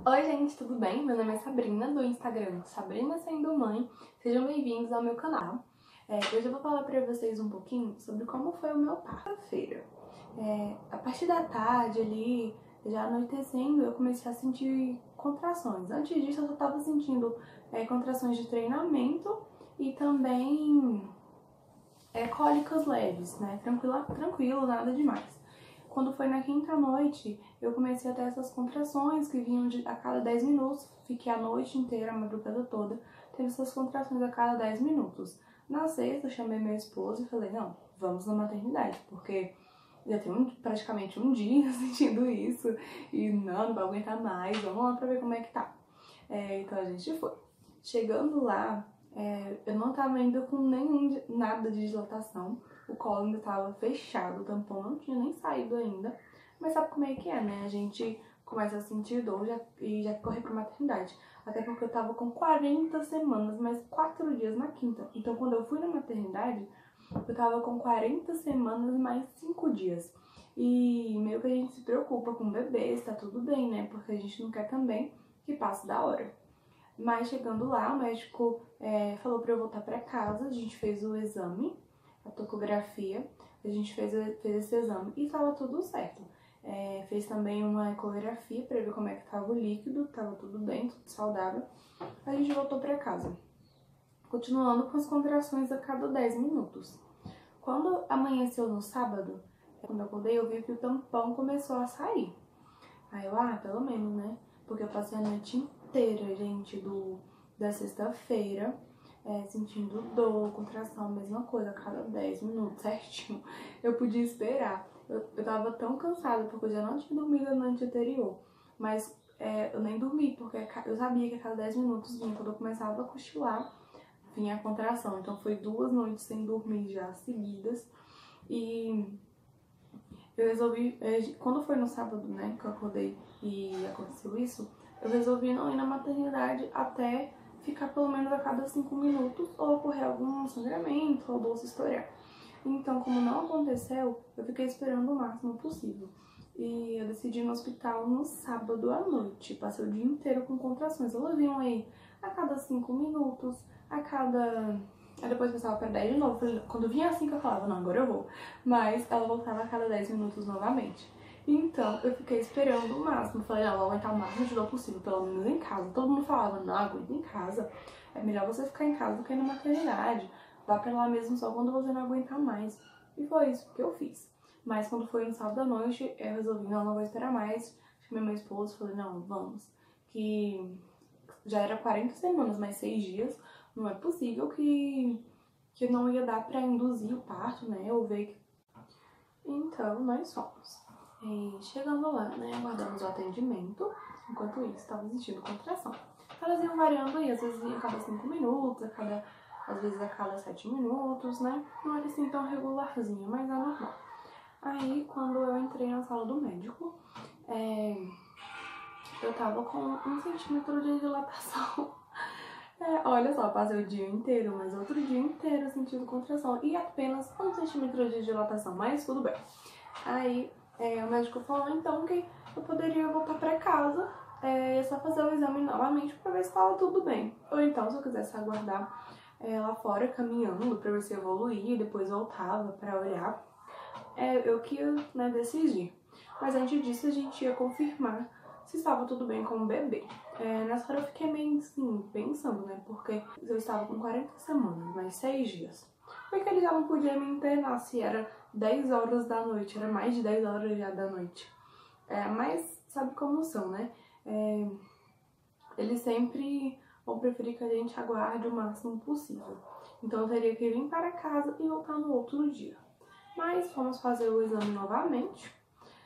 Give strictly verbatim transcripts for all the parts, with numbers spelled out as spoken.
Oi gente, tudo bem? Meu nome é Sabrina, do Instagram Sabrina Sendo Mãe. Sejam bem-vindos ao meu canal. É, hoje eu vou falar pra vocês um pouquinho sobre como foi o meu parto. Quarta-feira, é, a partir da tarde ali, já anoitecendo, eu comecei a sentir contrações. Antes disso eu só tava sentindo é, contrações de treinamento e também é, cólicas leves, né? Tranquilo, tranquilo, nada demais. Quando foi na quinta noite, eu comecei a ter essas contrações que vinham de, a cada dez minutos. Fiquei a noite inteira, a madrugada toda, teve essas contrações a cada dez minutos. Na sexta, eu chamei meu esposo e falei, não, vamos na maternidade, porque já tem um, praticamente um dia sentindo isso, e não, não vai aguentar mais, vamos lá pra ver como é que tá. É, então a gente foi. Chegando lá, é, eu não tava ainda com nenhum, nada de dilatação. O colo ainda tava fechado, o tampão não tinha nem saído ainda. Mas sabe como é que é, né? A gente começa a sentir dor já, e já corre pra maternidade. Até porque eu tava com quarenta semanas, mais quatro dias na quinta. Então quando eu fui na maternidade, eu tava com quarenta semanas mais cinco dias. E meio que a gente se preocupa com o bebê, se tá tudo bem, né? Porque a gente não quer também que passe da hora. Mas chegando lá, o médico é, falou pra eu voltar pra casa, a gente fez o exame, a tocografia, a gente fez, fez esse exame e tava tudo certo. É, fez também uma ecografia pra ver como é que tava o líquido, tava tudo bem, tudo saudável. A gente voltou pra casa, continuando com as contrações a cada dez minutos. Quando amanheceu no sábado, quando eu acordei, eu vi que o tampão começou a sair. Aí eu, ah, pelo menos, né? Porque eu passei a noite inteira, gente, do, da sexta-feira, é, sentindo dor, contração, mesma coisa, a cada dez minutos, certinho. Eu podia esperar. Eu, eu tava tão cansada, porque eu já não tinha dormido a noite anterior. Mas é, eu nem dormi, porque eu sabia que a cada dez minutos vinha, quando eu começava a cochilar, vinha a contração. Então foi duas noites sem dormir já seguidas. E eu resolvi, quando foi no sábado, né, que eu acordei e aconteceu isso, eu resolvi não ir na maternidade até ficar pelo menos a cada cinco minutos ou ocorrer algum sangramento ou bolsa estourar. Então, como não aconteceu, eu fiquei esperando o máximo possível. E eu decidi ir no hospital no sábado à noite. Passei o dia inteiro com contrações. Elas vinham aí a cada cinco minutos, a cada... Aí depois passava para dez de novo. Quando vinha assim que eu falava, não, agora eu vou. Mas ela voltava a cada dez minutos novamente. Então eu fiquei esperando o máximo. Falei, não, vou aguentar o máximo de dor possível, pelo menos em casa. Todo mundo falava, não, aguenta em casa. É melhor você ficar em casa do que ir na maternidade. Vá pra lá mesmo só quando você não aguentar mais. E foi isso que eu fiz. Mas quando foi no sábado à noite, eu resolvi, não, não vou esperar mais. Chamei meu esposo e falei, não, vamos. Que já era quarenta semanas, mais seis dias. Não é possível que, que não ia dar pra induzir o parto, né? Ou ver que... Então, nós fomos. E chegando lá, né, aguardamos o atendimento. Enquanto isso, estava sentindo contração. Elas iam variando aí, às vezes ia a cada cinco minutos, a cada, às vezes a cada sete minutos, né? Não era assim tão regularzinho, mas é normal. Aí, quando eu entrei na sala do médico, é, eu tava com um centímetro de dilatação. É, olha só, passei o dia inteiro, mas outro dia inteiro sentindo contração. E apenas um centímetro de dilatação, mas tudo bem. Aí é, o médico falou então que eu poderia voltar pra casa, é só fazer o exame novamente pra ver se estava tudo bem. Ou então, se eu quisesse aguardar é, lá fora caminhando pra ver se evoluía e depois voltava pra olhar, é, eu que ia, né, decidir. Mas antes disso a gente ia confirmar se estava tudo bem com o bebê. É, nessa hora eu fiquei meio assim, pensando, né? Porque eu estava com quarenta semanas, mais seis dias. Porque ele já não podia me internar se era dez horas da noite, era mais de dez horas já da noite. É, mas sabe como são, né? É, eles sempre vão preferir que a gente aguarde o máximo possível. Então eu teria que vir para casa e voltar no outro dia. Mas vamos fazer o exame novamente.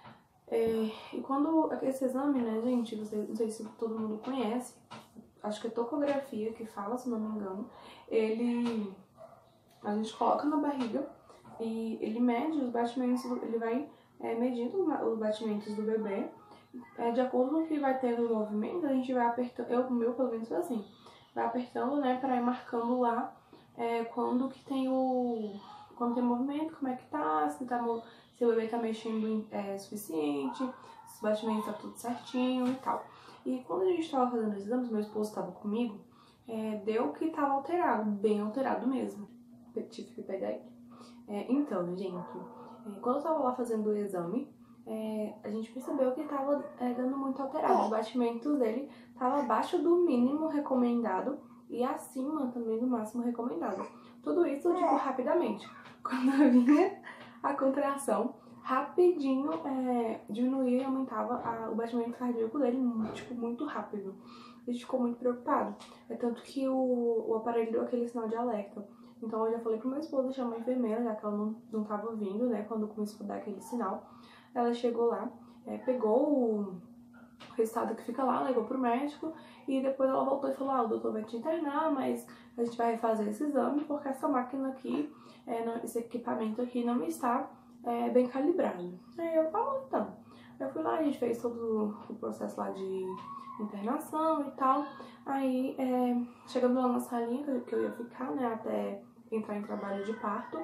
É, e quando esse exame, né, gente, você, não sei se todo mundo conhece, acho que é tocografia que fala, se não me engano, ele, a gente coloca na barriga e ele mede os batimentos, ele vai é, medindo os batimentos do bebê, é, de acordo com o que vai tendo o movimento, a gente vai apertando, eu, o meu pelo menos foi assim, vai apertando, né, para ir marcando lá é, quando que tem o, quando tem movimento, como é que tá, se tá se o bebê tá mexendo é, suficiente, se o batimento tá tudo certinho e tal. E quando a gente estava fazendo os exames, meu esposo estava comigo, é, deu que estava alterado, bem alterado mesmo. Eu tive que pegar aqui. É, então, gente, é, quando eu estava lá fazendo o exame, é, a gente percebeu que estava é, dando muito alterado. Os batimentos dele estavam abaixo do mínimo recomendado e acima também do máximo recomendado. Tudo isso, tipo, rapidamente. Quando vinha a contração, rapidinho é, diminuía e aumentava a, o batimento cardíaco dele, tipo, muito rápido. A gente ficou muito preocupado. É tanto que o, o aparelho deu aquele sinal de alerta. Então eu já falei pro meu esposo chamar a enfermeira, já que ela não, não tava vindo, né, quando começou a dar aquele sinal. Ela chegou lá, é, pegou o resultado que fica lá, levou pro médico e depois ela voltou e falou, ah, o doutor vai te internar, mas a gente vai fazer esse exame porque essa máquina aqui, é, não, esse equipamento aqui não está é, bem calibrado. Aí eu, tá bom então. Eu fui lá, a gente fez todo o processo lá de internação e tal. Aí, é, chegando lá na salinha que eu ia ficar, né, até entrar em trabalho de parto,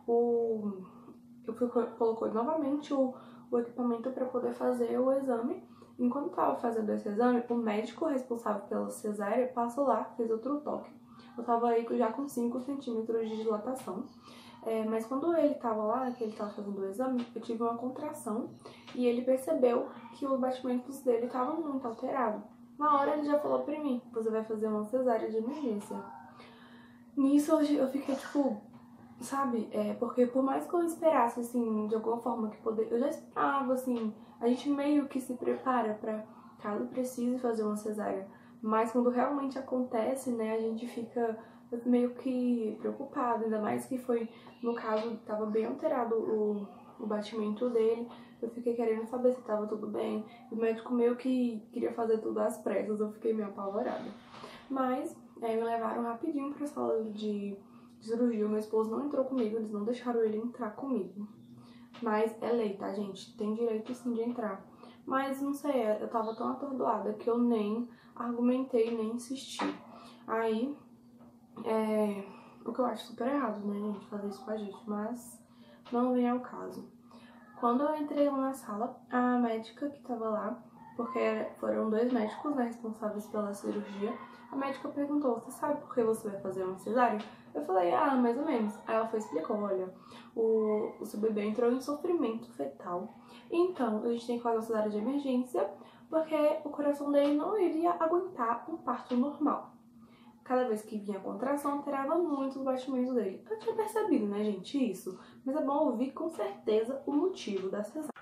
o, eu fui, colocou novamente o, o equipamento para poder fazer o exame. Enquanto estava fazendo esse exame, o médico responsável pela cesárea passou lá, fez outro toque. Eu tava aí já com cinco centímetros de dilatação. É, mas quando ele tava lá, que ele tava fazendo o exame, eu tive uma contração e ele percebeu que os batimentos dele estavam muito alterados. Na hora ele já falou pra mim, você vai fazer uma cesárea de emergência. Nisso eu fiquei tipo, sabe, é, porque por mais que eu esperasse, assim, de alguma forma que poder, eu já esperava, assim, a gente meio que se prepara pra caso precise fazer uma cesárea, mas quando realmente acontece, né, a gente fica meio que preocupado, ainda mais que foi, no caso, tava bem alterado o, o batimento dele, eu fiquei querendo saber se tava tudo bem, o médico meio que queria fazer tudo às pressas, eu fiquei meio apavorada. Mas, é, me levaram rapidinho pra sala de cirurgia, o meu esposo não entrou comigo, eles não deixaram ele entrar comigo. Mas é lei, tá, gente? Tem direito sim de entrar. Mas não sei, eu tava tão atordoada que eu nem argumentei, nem insisti. Aí, é, o que eu acho super errado, né, gente, fazer isso com a gente, mas não vem ao caso. Quando eu entrei lá na sala, a médica que tava lá, porque foram dois médicos, né, responsáveis pela cirurgia, a médica perguntou, você sabe por que você vai fazer uma cesárea? Eu falei, ah, mais ou menos. Aí ela foi e explicou, olha, o, o seu bebê entrou em sofrimento fetal, então a gente tem que fazer uma cesárea de emergência, porque o coração dele não iria aguentar um parto normal. Cada vez que vinha a contração, alterava muito os batimentos dele. Eu tinha percebido, né, gente, isso. Mas é bom ouvir com certeza o motivo da cesárea.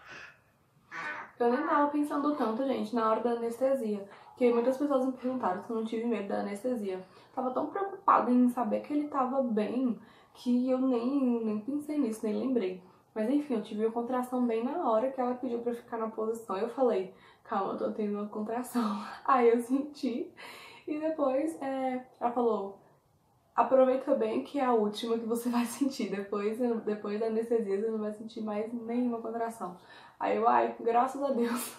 Eu nem tava pensando tanto, gente, na hora da anestesia. Que muitas pessoas me perguntaram se eu não tive medo da anestesia. Tava tão preocupada em saber que ele tava bem, que eu nem, nem pensei nisso, nem lembrei. Mas enfim, eu tive uma contração bem na hora que ela pediu pra eu ficar na posição. Eu falei, calma, eu tô tendo uma contração. Aí eu senti. E depois é, ela falou, aproveita bem que é a última que você vai sentir. Depois, depois da anestesia você não vai sentir mais nenhuma contração. Aí eu, ai, graças a Deus.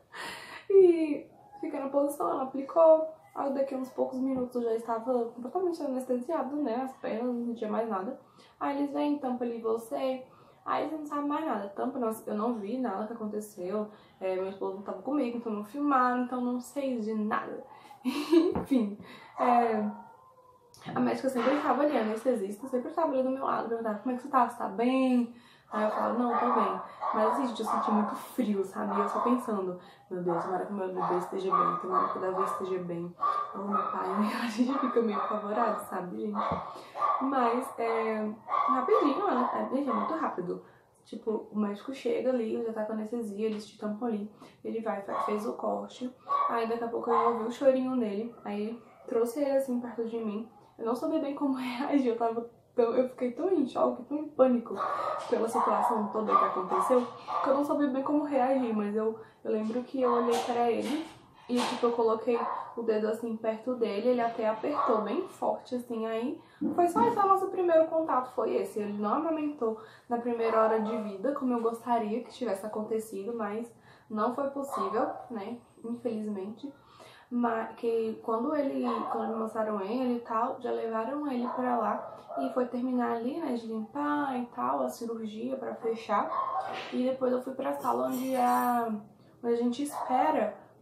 E fiquei na posição, ela aplicou. Aí daqui a uns poucos minutos eu já estava completamente anestesiado, né? As pernas, não sentia mais nada. Aí eles vêm, tampa ali você. Aí você não sabe mais nada. Tampa, não, eu não vi nada que aconteceu. É, meu esposo não estava comigo, então não filmaram, então não sei de nada. Enfim, é, a médica sempre estava ali, a anestesista sempre estava ali do meu lado, perguntava como é que você tá, você tá bem? Aí eu falava, não, tô bem. Mas assim, gente, eu senti muito frio, sabe? E eu só pensando, meu Deus, tomara que meu bebê esteja bem, tomara que o Davi esteja bem. Ou meu pai, a gente fica meio apavorado, sabe, gente? Mas, é, rapidinho, é, gente, é muito rápido. Tipo, o médico chega ali, já tá com anestesia, eles te tampam ali, ele vai, fez o corte, aí daqui a pouco eu ouvi o chorinho nele, aí trouxe ele assim perto de mim. Eu não sabia bem como reagir, eu tava tão, eu fiquei tão em choque, tão em pânico pela situação toda que aconteceu, que eu não sabia bem como reagir, mas eu, eu lembro que eu olhei pra ele e tipo, eu coloquei o dedo assim perto dele, ele até apertou bem forte assim, aí foi só esse o nosso primeiro contato, foi esse. Ele não amamentou na primeira hora de vida, como eu gostaria que tivesse acontecido, mas não foi possível, né, infelizmente. Mas que quando ele, quando mostraram ele e tal, já levaram ele pra lá e foi terminar ali, né, de limpar e tal, a cirurgia pra fechar. E depois eu fui pra sala onde a, onde a gente espera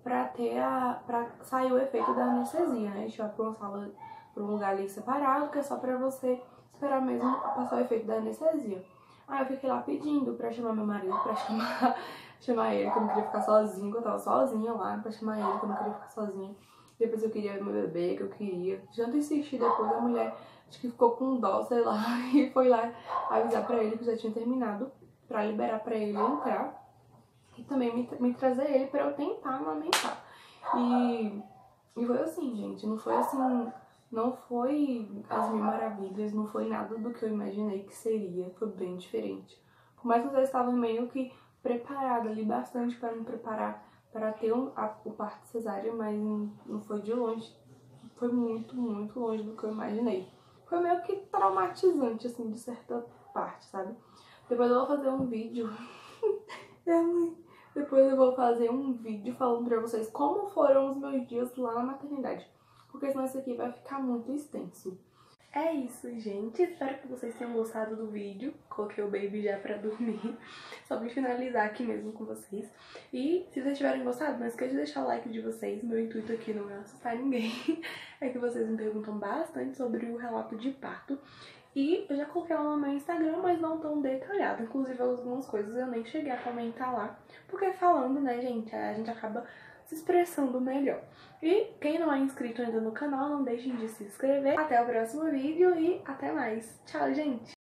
pra ter a. pra sair o efeito da anestesia, né? A gente vai pra uma sala, pra um lugar ali separado, que é só pra você esperar mesmo passar o efeito da anestesia. Aí eu fiquei lá pedindo pra chamar meu marido, pra chamar, chamar ele, que eu não queria ficar sozinha, que eu tava sozinha lá, pra chamar ele, que eu não queria ficar sozinha. Depois eu queria ver meu bebê, que eu queria. Tanto insistir, depois a mulher acho que ficou com dó, sei lá, e foi lá avisar pra ele que já tinha terminado, pra liberar pra ele entrar. E também me, me trazer ele pra eu tentar amamentar. E, e foi assim, gente, não foi assim, não foi as mil maravilhas, não foi nada do que eu imaginei que seria, foi bem diferente. Por mais que eu já estava meio que preparada ali, bastante para me preparar para ter um, a, o parto cesárea, mas não foi de longe, foi muito, muito longe do que eu imaginei. Foi meio que traumatizante, assim, de certa parte, sabe? Depois eu vou fazer um vídeo... é, mãe... Depois eu vou fazer um vídeo falando pra vocês como foram os meus dias lá na maternidade. Porque senão isso aqui vai ficar muito extenso. É isso, gente. Espero que vocês tenham gostado do vídeo. Coloquei o baby já pra dormir. Só pra finalizar aqui mesmo com vocês. E se vocês tiverem gostado, não esqueça de deixar o like de vocês. Meu intuito aqui não é assustar ninguém. É que vocês me perguntam bastante sobre o relato de parto. E eu já coloquei ela no meu Instagram, mas não tão detalhado. Inclusive, algumas coisas eu nem cheguei a comentar lá. Porque falando, né, gente, a gente acaba se expressando melhor. E quem não é inscrito ainda no canal, não deixem de se inscrever. Até o próximo vídeo e até mais. Tchau, gente!